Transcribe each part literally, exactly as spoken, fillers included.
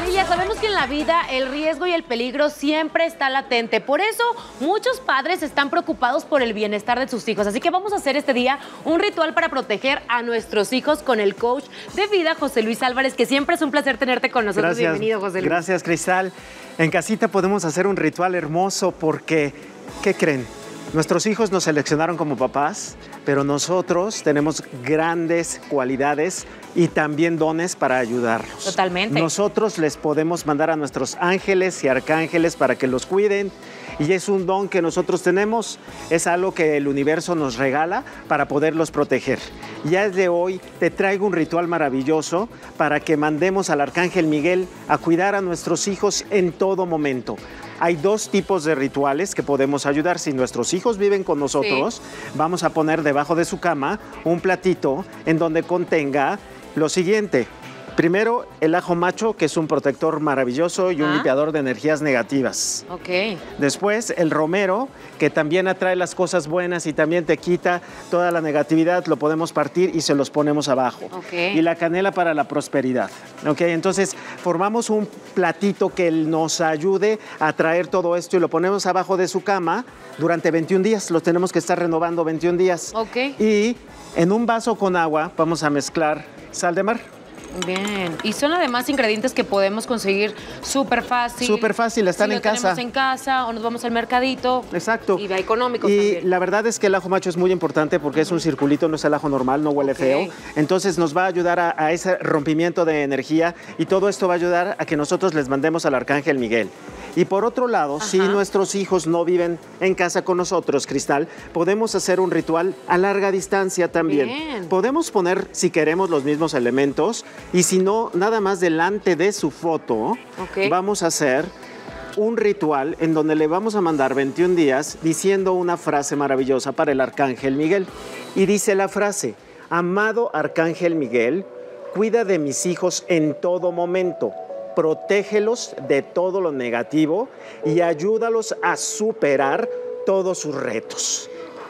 Familia, sabemos que en la vida el riesgo y el peligro siempre está latente. Por eso, muchos padres están preocupados por el bienestar de sus hijos. Así que vamos a hacer este día un ritual para proteger a nuestros hijos con el coach de vida, José Luis Álvarez, que siempre es un placer tenerte con nosotros. Gracias, bienvenido, José Luis. Gracias, Cristal. En casita podemos hacer un ritual hermoso porque, ¿qué creen? Nuestros hijos nos seleccionaron como papás, pero nosotros tenemos grandes cualidades y también dones para ayudarlos. Totalmente. Nosotros les podemos mandar a nuestros ángeles y arcángeles para que los cuiden, y es un don que nosotros tenemos, es algo que el universo nos regala para poderlos proteger. Ya desde hoy te traigo un ritual maravilloso para que mandemos al arcángel Miguel a cuidar a nuestros hijos en todo momento. Hay dos tipos de rituales que podemos ayudar. Si nuestros hijos viven con nosotros, sí, vamos a poner debajo de su cama un platito en donde contenga lo siguiente. Primero, el ajo macho, que es un protector maravilloso y un ¿Ah? limpiador de energías negativas. Ok. Después, el romero, que también atrae las cosas buenas y también te quita toda la negatividad, lo podemos partir y se los ponemos abajo. Okay. Y la canela para la prosperidad. Ok, entonces formamos un platito que nos ayude a traer todo esto y lo ponemos abajo de su cama durante veintiún días. Lo tenemos que estar renovando veintiún días. Ok. Y en un vaso con agua vamos a mezclar sal de mar. Bien, y son además ingredientes que podemos conseguir súper fácil. Súper fácil, están si en casa. Si lo tenemos en casa o nos vamos al mercadito. Exacto. Y va económico Y también. la verdad es que el ajo macho es muy importante porque es un circulito, no es el ajo normal, no huele Okay. feo. Entonces nos va a ayudar a, a ese rompimiento de energía y todo esto va a ayudar a que nosotros les mandemos al arcángel Miguel. Y por otro lado, Ajá. si nuestros hijos no viven en casa con nosotros, Cristal, podemos hacer un ritual a larga distancia también. Bien. Podemos poner, si queremos, los mismos elementos y si no, nada más delante de su foto, Okay. vamos a hacer un ritual en donde le vamos a mandar veintiún días diciendo una frase maravillosa para el arcángel Miguel. Y dice la frase: amado arcángel Miguel, cuida de mis hijos en todo momento. Protégelos de todo lo negativo y ayúdalos a superar todos sus retos.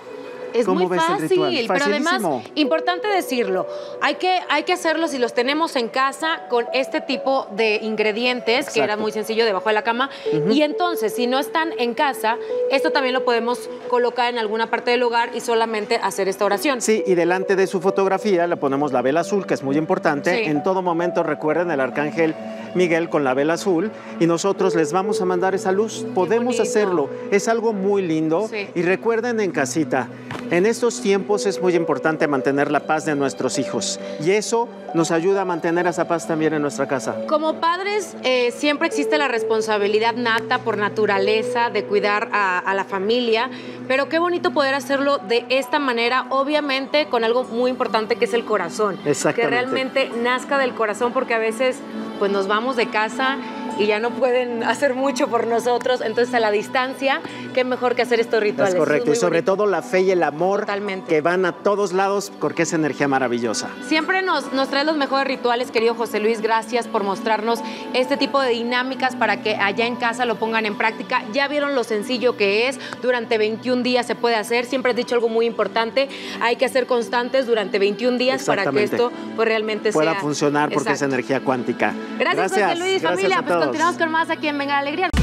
Es muy fácil, pero además, importante decirlo, hay que, hay que hacerlo si los tenemos en casa con este tipo de ingredientes, Exacto. que era muy sencillo, debajo de la cama. Uh-huh. Y entonces, si no están en casa, esto también lo podemos colocar en alguna parte del hogar y solamente hacer esta oración. Sí, y delante de su fotografía le ponemos la vela azul, que es muy importante. Sí. En todo momento recuerden el arcángel Miguel con la vela azul y nosotros les vamos a mandar esa luz. Podemos hacerlo, es algo muy lindo. Sí. Y recuerden en casita, en estos tiempos es muy importante mantener la paz de nuestros hijos y eso nos ayuda a mantener esa paz también en nuestra casa. Como padres, eh, siempre existe la responsabilidad nata por naturaleza de cuidar a, a la familia, pero qué bonito poder hacerlo de esta manera, obviamente con algo muy importante que es el corazón. Exactamente. Que realmente nazca del corazón, porque a veces pues nos vamos de casa y ya no pueden hacer mucho por nosotros, entonces a la distancia, qué mejor que hacer estos rituales. Es correcto, es y sobre bonito. todo la fe y el amor Totalmente. Que van a todos lados porque es energía maravillosa. Siempre nos, nos traes los mejores rituales, querido José Luis, gracias por mostrarnos este tipo de dinámicas para que allá en casa lo pongan en práctica. Ya vieron lo sencillo que es, durante veintiún días se puede hacer, siempre has dicho algo muy importante, hay que ser constantes durante veintiún días para que esto pues, realmente pueda sea... funcionar porque Exacto. es energía cuántica. Gracias, Gracias José Luis, Gracias familia, a pues todos. continuamos con más aquí en Venga la Alegría.